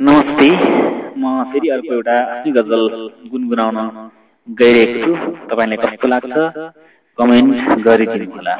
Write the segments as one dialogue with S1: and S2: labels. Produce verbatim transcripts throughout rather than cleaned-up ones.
S1: नमस्ते। म फेरि अर्को एउटा आफ्नै गजल गुनगुनाउन गइरहेको छु। तपाईलाई कस्तो लाग्छ कमेन्ट गरिदिनुहोला।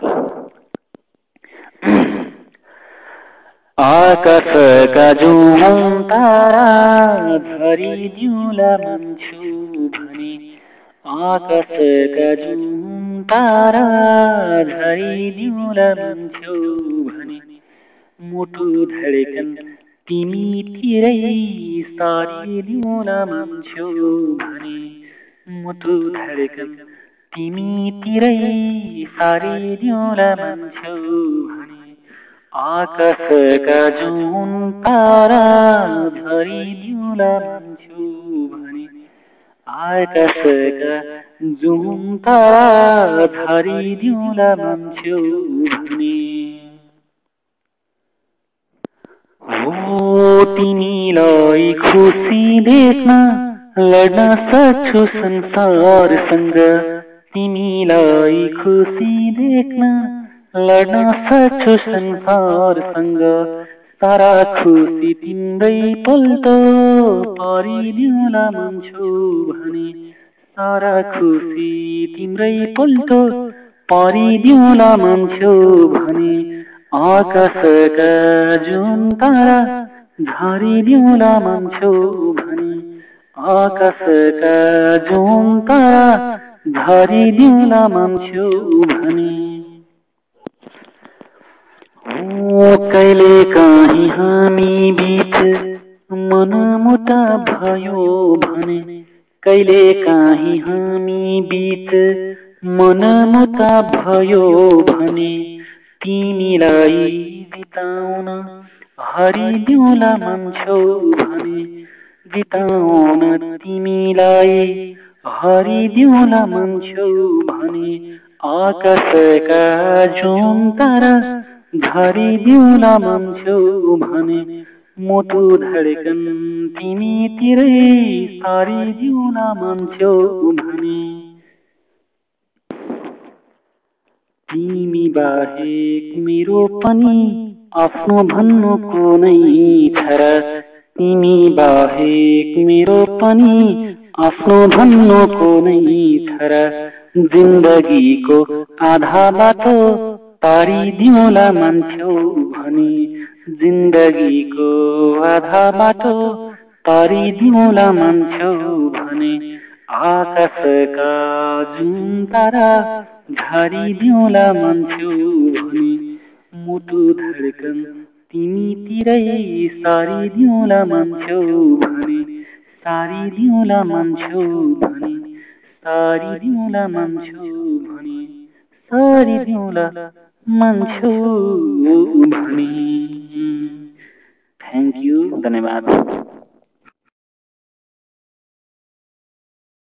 S1: आकाशका जुन तारा झरिदिउँला मान्छु भने, आकाशका जुन तारा झरिदिउँला मान्छु भने, मुटु धडकन तिमीतिरै सारिदिउँला मान्छु भने, मुटु धडकन तिमीतिरै सारिदिउँला मान्छु भने, आकाशका जुन तारा झरिदिउँला मान्छु भने, आकाशका जुन तारा झरिदिउँला मान्छु भने। हो तिमीलाई खुसी देख्न लड्न सक्छु संसारसँग, तिमीलाई खुसी देख्न लड्न सक्छु संसारसँग, सारा खुसी तिम्रै पल्टो पारिदिउँला मान्छु भने, सारा खुसी तिम्रै पल्टो पारिदिउँला मान्छु भने, आकाशका जुन तारा झरिदिउँला मान्छु भने, आकाशका जुन तारा झरिदिउँला मान्छु भने। ओ कहिले काहीँ हामी बीच मनमुटा भयो भने, कहिले काहीँ हामी बीच मनमुटा भयो भने, तिमीलाई बिताउन हरिदिउँला मान्छु भने, बिताउन तिमीलाई हरिदिउँला मान्छु भने, आकाशका जुन तारा झरिदिउँला मान्छु भने, मुटु धडकन तिमीतिरै सारिदिउँला मान्छु भने। तिमी बाहेक मेरो पनि आफ्नो भन्नु कुनै छ र, तिमी बाहेक मेरो पनि आफ्नो भन्नु कुनै छ र, जिन्दगीको आधा बाटो पारिदिउँला मान्छु भने, जिन्दगीको आधा बाटो पारिदिउँला मान्छु भने, आकाशका जुन तारा झरिदिउँला मान्छु भने, मुटु धडकन तिमीतिरै सारिदिउँला मान्छु भने, सारिदिउँला मान्छु भने, सारिदिउँला मान्छु भने, सारिदिउँला मान्छु भने। थ्याङ्क यू, धन्यवाद।